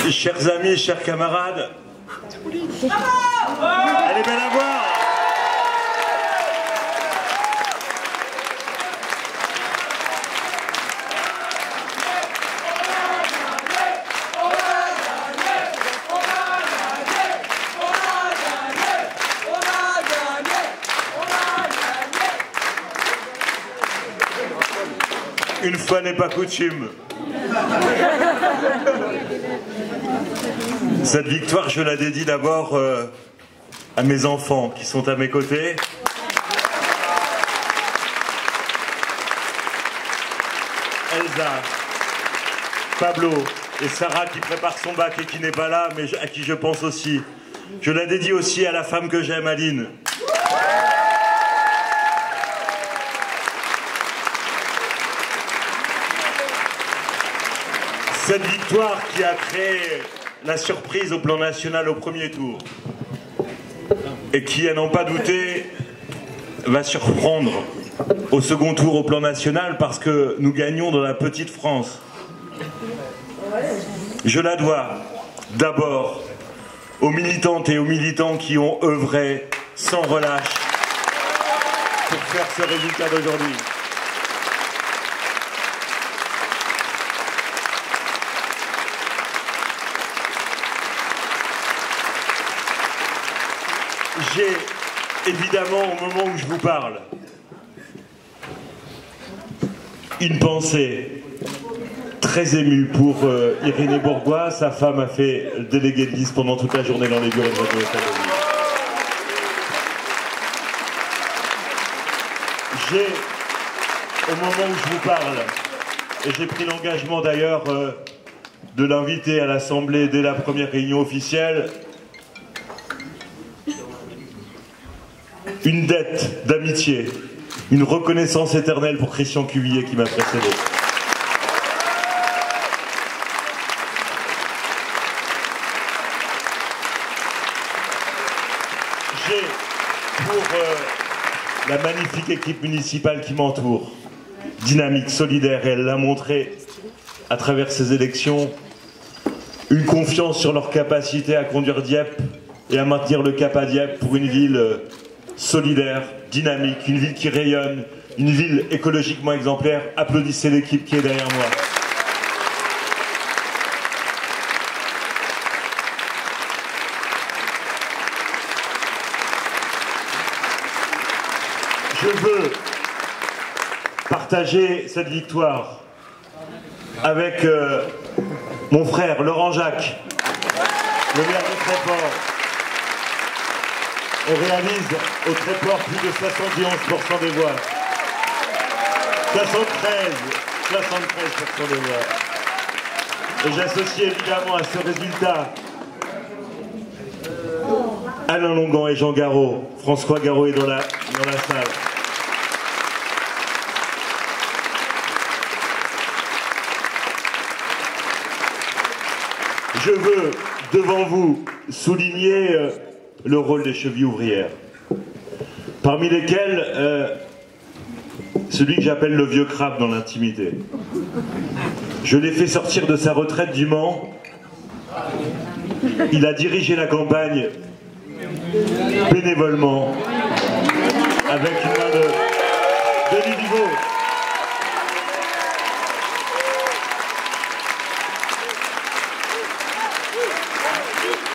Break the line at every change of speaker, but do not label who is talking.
Chers amis, chers camarades, elle est belle à voir. Une fois n'est pas coutume. Cette victoire, je la dédie d'abord à mes enfants qui sont à mes côtés. Elsa, Pablo et Sarah qui préparent son bac et qui n'est pas là, mais à qui je pense aussi. Je la dédie aussi à la femme que j'aime, Aline. Cette victoire qui a créé la surprise au plan national au premier tour et qui, à n'en pas douter, va surprendre au second tour au plan national parce que nous gagnons dans la petite France. Je la dois d'abord aux militantes et aux militants qui ont œuvré sans relâche pour faire ce résultat d'aujourd'hui. J'ai évidemment, au moment où je vous parle, une pensée très émue pour Irénée Bourgois. Sa femme a fait le délégué de liste pendant toute la journée dans les bureaux de vote de l'État. J'ai, au moment où je vous parle, et j'ai pris l'engagement d'ailleurs de l'inviter à l'Assemblée dès la première réunion officielle, une dette d'amitié, une reconnaissance éternelle pour Christian Cuvillier qui m'a précédé. J'ai, pour la magnifique équipe municipale qui m'entoure, dynamique, solidaire, et elle l'a montré à travers ces élections, une confiance sur leur capacité à conduire Dieppe et à maintenir le cap à Dieppe pour une ville solidaire, dynamique, une ville qui rayonne, une ville écologiquement exemplaire. Applaudissez l'équipe qui est derrière moi. Je veux partager cette victoire avec mon frère Laurent Jacques, le maire de Tréport. On réalise au Tréport plus de 71% des voix. 73% des voix. Et j'associe évidemment à ce résultat Alain Longan et Jean Garot. François Garot est dans la salle. Je veux, devant vous, souligner le rôle des chevilles ouvrières, parmi lesquelles celui que j'appelle le vieux crabe dans l'intimité. Je l'ai fait sortir de sa retraite du Mans. Il a dirigé la campagne bénévolement avec une main de Denis Duveau.